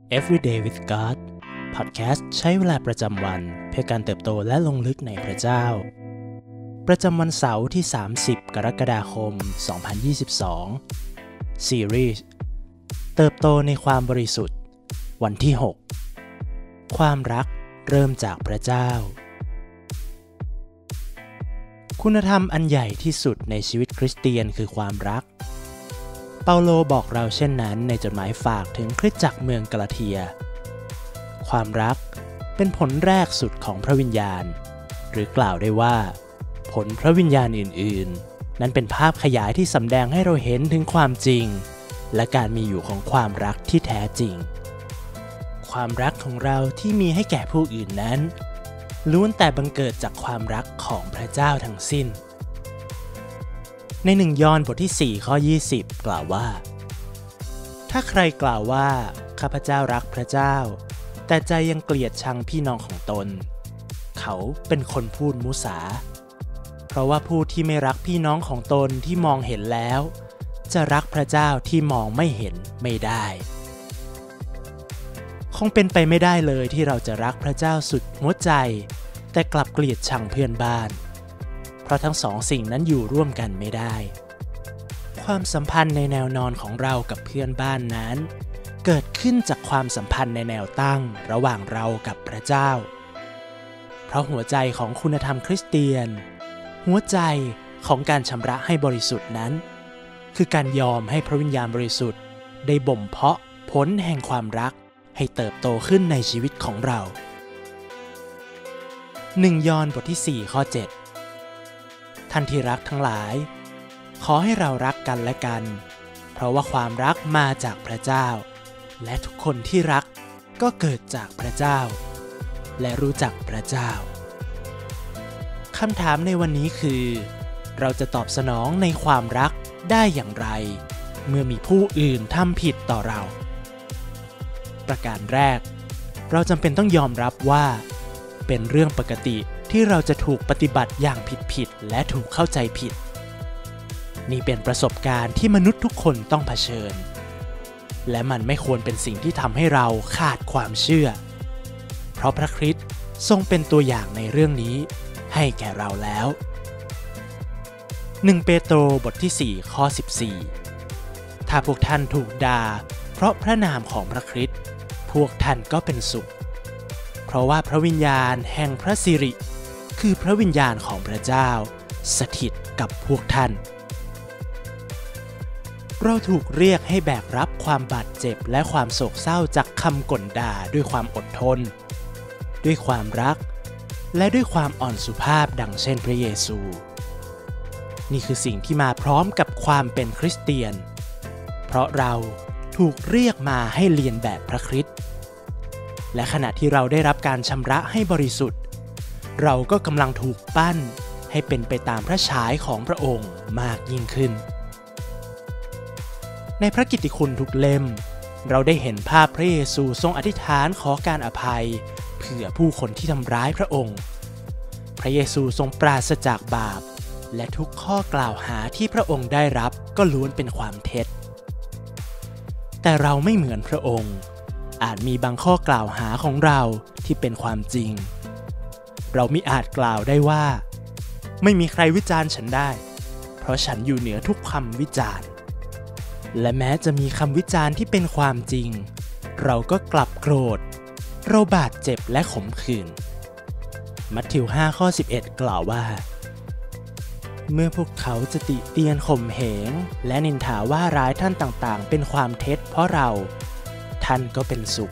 Everyday with God Podcast ใช้เวลาประจำวันเพื่อการเติบโตและลงลึกในพระเจ้าประจำวันเสาร์ที่30กรกฎาคม2022ซีรีส์เติบโตในความบริสุทธิ์วันที่6ความรักเริ่มจากพระเจ้าคุณธรรมอันใหญ่ที่สุดในชีวิตคริสเตียนคือความรักเปาโลบอกเราเช่นนั้นในจดหมายฝากถึงคริสตจักรเมืองกาลาเทียความรักเป็นผลแรกสุดของพระวิญญาณหรือกล่าวได้ว่าผลพระวิญญาณอื่นๆนั้นเป็นภาพขยายที่สำแดงให้เราเห็นถึงความจริงและการมีอยู่ของความรักที่แท้จริงความรักของเราที่มีให้แก่ผู้อื่นนั้นล้วนแต่บังเกิดจากความรักของพระเจ้าทั้งสิ้นใน1 ยอห์นบทที่4ข้อ20กล่าวว่าถ้าใครกล่าวว่าข้าพเจ้ารักพระเจ้าแต่ใจยังเกลียดชังพี่น้องของตนเขาเป็นคนพูดมุสาเพราะว่าผู้ที่ไม่รักพี่น้องของตนที่มองเห็นแล้วจะรักพระเจ้าที่มองไม่เห็นไม่ได้คงเป็นไปไม่ได้เลยที่เราจะรักพระเจ้าสุดหัวใจแต่กลับเกลียดชังเพื่อนบ้านเพราะทั้งสองสิ่งนั้นอยู่ร่วมกันไม่ได้ความสัมพันธ์ในแนวนอนของเรากับเพื่อนบ้านนั้นเกิดขึ้นจากความสัมพันธ์ในแนวตั้งระหว่างเรากับพระเจ้าเพราะหัวใจของคุณธรรมคริสเตียนหัวใจของการชำระให้บริสุทธิ์นั้นคือการยอมให้พระวิญญาณบริสุทธิ์ได้บ่มเพาะผลแห่งความรักให้เติบโตขึ้นในชีวิตของเรา1 ยอห์นบทที่4ข้อ7ท่านที่รักทั้งหลายขอให้เรารักกันและกันเพราะว่าความรักมาจากพระเจ้าและทุกคนที่รักก็เกิดจากพระเจ้าและรู้จักพระเจ้าคำถามในวันนี้คือเราจะตอบสนองในความรักได้อย่างไรเมื่อมีผู้อื่นทำผิดต่อเราประการแรกเราจำเป็นต้องยอมรับว่าเป็นเรื่องปกติที่เราจะถูกปฏิบัติอย่างผิดและถูกเข้าใจผิดนี่เป็นประสบการณ์ที่มนุษย์ทุกคนต้องเผชิญและมันไม่ควรเป็นสิ่งที่ทำให้เราขาดความเชื่อเพราะพระคริสต์ทรงเป็นตัวอย่างในเรื่องนี้ให้แก่เราแล้ว1 เปโตรบทที่4ข้อ14ถ้าพวกท่านถูกด่าเพราะพระนามของพระคริสต์พวกท่านก็เป็นสุขเพราะว่าพระวิญญาณแห่งพระสิริคือพระวิญญาณของพระเจ้าสถิตกับพวกท่านเราถูกเรียกให้แบกรับความบาดเจ็บและความโศกเศร้าจากคำก่นด่าด้วยความอดทนด้วยความรักและด้วยความอ่อนสุภาพดังเช่นพระเยซูนี่คือสิ่งที่มาพร้อมกับความเป็นคริสเตียนเพราะเราถูกเรียกมาให้เลียนแบบพระคริสต์และขณะที่เราได้รับการชำระให้บริสุทธิ์เราก็กำลังถูกปั้นให้เป็นไปตามพระฉายของพระองค์มากยิ่งขึ้นในพระกิตติคุณทุกเล่มเราได้เห็นภาพพระเยซูทรงอธิษฐานขอการอภัยเพื่อผู้คนที่ทำร้ายพระองค์พระเยซูทรงปราศจากบาปและทุกข้อกล่าวหาที่พระองค์ได้รับก็ล้วนเป็นความเท็จแต่เราไม่เหมือนพระองค์อาจมีบางข้อกล่าวหาของเราที่เป็นความจริงเรามิอาจกล่าวได้ว่าไม่มีใครวิจารณ์ฉันได้เพราะฉันอยู่เหนือทุกคำวิจารณ์และแม้จะมีคำวิจารณ์ที่เป็นความจริงเราก็กลับโกรธเราบาดเจ็บและขมขื่นมัทธิว5ข้อ11กล่าวว่าเมื่อพวกเขาจะติเตียนข่มเหงและนินทาว่าร้ายท่านต่างๆเป็นความเท็จเพราะเราท่านก็เป็นสุข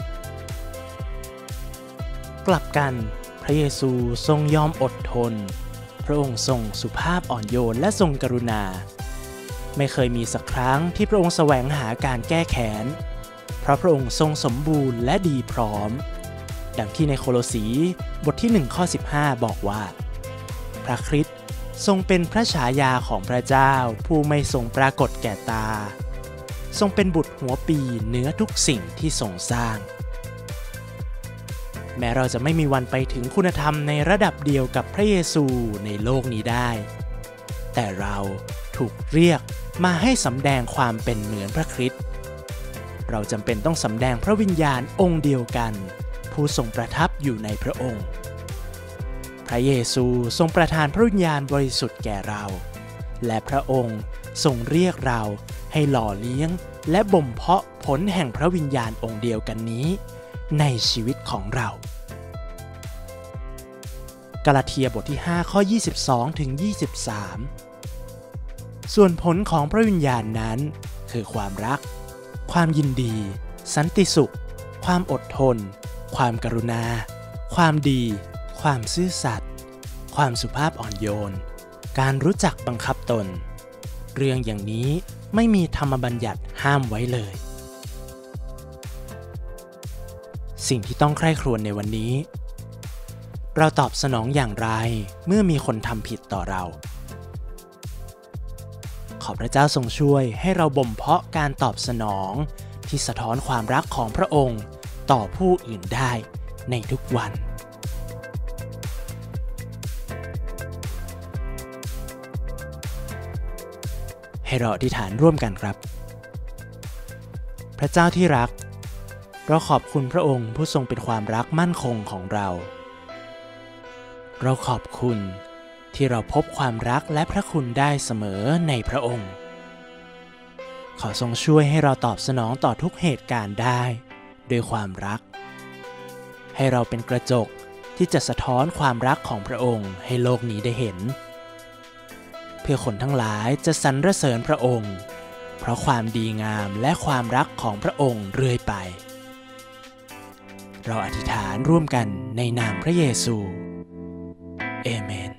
กลับกันพระเยซูทรงยอมอดทนพระองค์ทรงสุภาพอ่อนโยนและทรงกรุณาไม่เคยมีสักครั้งที่พระองค์แสวงหาการแก้แค้นเพราะพระองค์ทรงสมบูรณ์และดีพร้อมดังที่ในโคโลสีบทที่1ข้อ15บอกว่าพระคริสต์ทรงเป็นพระฉายาของพระเจ้าผู้ไม่ทรงปรากฏแก่ตาทรงเป็นบุตรหัวปีเหนือทุกสิ่งที่ทรงสร้างแม้เราจะไม่มีวันไปถึงคุณธรรมในระดับเดียวกับพระเยซูในโลกนี้ได้แต่เราถูกเรียกมาให้สำแดงความเป็นเหมือนพระคริสต์เราจำเป็นต้องสำแดงพระวิญญาณองค์เดียวกันผู้ทรงประทับอยู่ในพระองค์พระเยซูทรงประทานพระวิญญาณบริสุทธิ์แก่เราและพระองค์ทรงเรียกเราให้หล่อเลี้ยงและบ่มเพาะผลแห่งพระวิญญาณองค์เดียวกันนี้ในชีวิตของเรากาลาเทียบทที่5ข้อ22ถึง23ส่วนผลของพระวิญญาณนั้นคือความรักความยินดีสันติสุขความอดทนความกรุณาความดีความซื่อสัตย์ความสุภาพอ่อนโยนการรู้จักบังคับตนเรื่องอย่างนี้ไม่มีธรรมบัญญัติห้ามไว้เลยสิ่งที่ต้องใคร่ครวญในวันนี้เราตอบสนองอย่างไรเมื่อมีคนทำผิดต่อเราขอพระเจ้าทรงช่วยให้เราบ่มเพาะการตอบสนองที่สะท้อนความรักของพระองค์ต่อผู้อื่นได้ในทุกวันให้เราอธิษฐานร่วมกันครับพระเจ้าที่รักเราขอบคุณพระองค์ผู้ทรงเป็นความรักมั่นคงของเราขอบคุณที่เราพบความรักและพระคุณได้เสมอในพระองค์ขอทรงช่วยให้เราตอบสนองต่อทุกเหตุการณ์ได้ด้วยความรักให้เราเป็นกระจกที่จะสะท้อนความรักของพระองค์ให้โลกนี้ได้เห็นเพื่อคนทั้งหลายจะสรรเสริญพระองค์เพราะความดีงามและความรักของพระองค์เรื่อยไปเราอธิษฐานร่วมกันในนามพระเยซูเอเมน